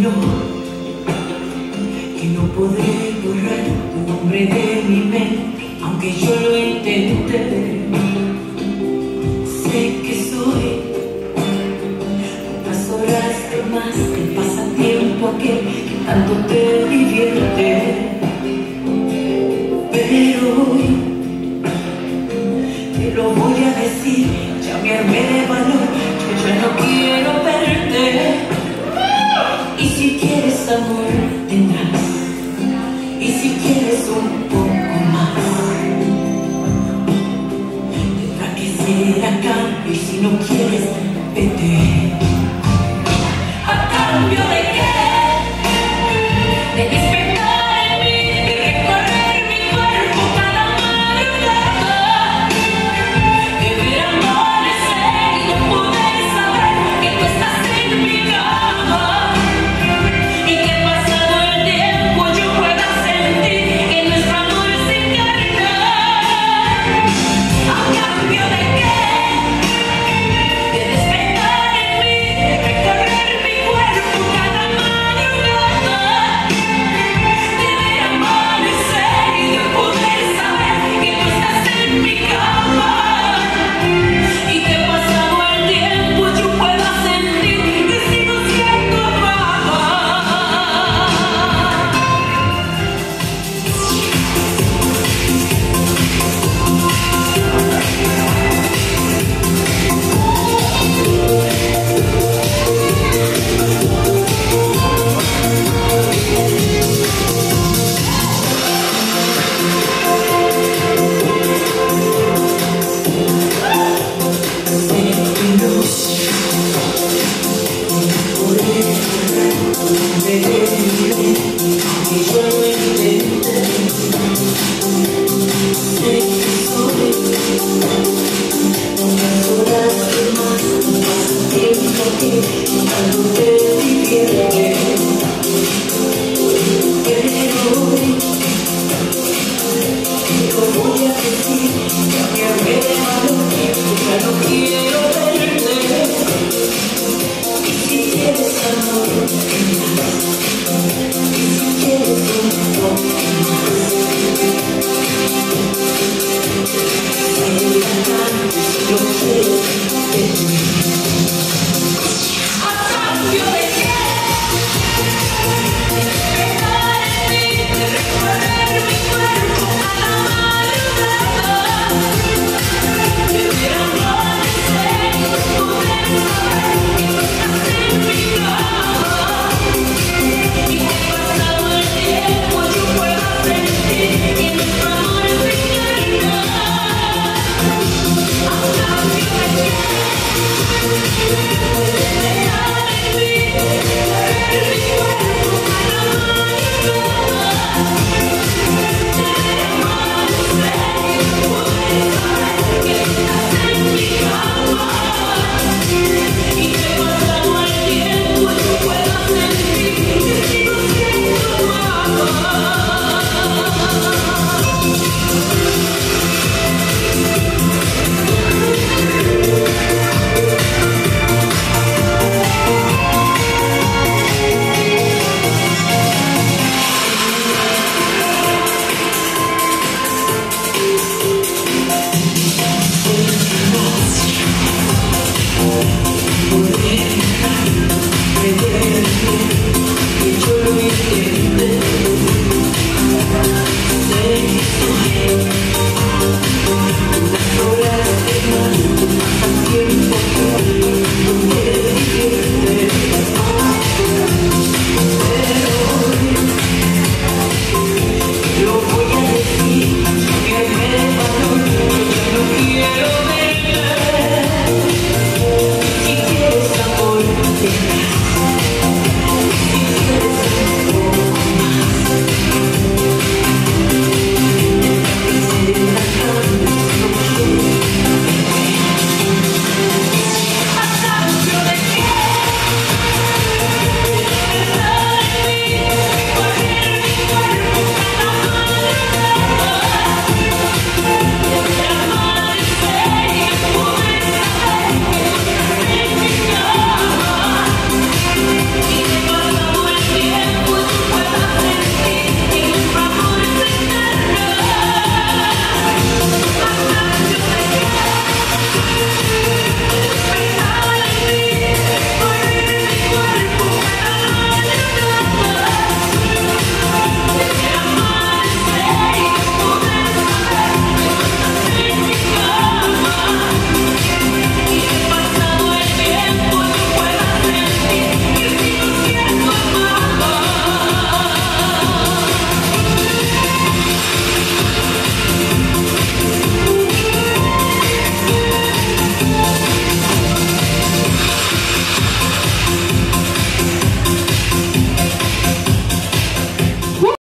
no, que no podré borrar tu nombre de mi mente, aunque yo lo intenté. Sé que soy pocas horas más el pasatiempo aquel que tanto te divierte, pero hoy te lo voy a decir, ya me armé de valor, yo ya no quiero verte. Y si quieres amor tendrás, y si quieres un poco más, tendrá que ser a cambio, y si no quieres, vete. ¿A cambio de qué? De despertar en mí, de recorrer mi cuerpo cada madrugada, de ver amanecer y no poder saber que tú estás en mi cama, y que pasado el tiempo yo pueda sentir que nuestro amor se encarna. ¿A cambio de qué? De despertar en mí, de recorrer mi cuerpo cada madrugada, de ver amanecer y de poder saber que tú estás en mi cama, y que pasado el tiempo yo pueda sentir que sigo siendo amada. Quiero verte, y si quieres amor,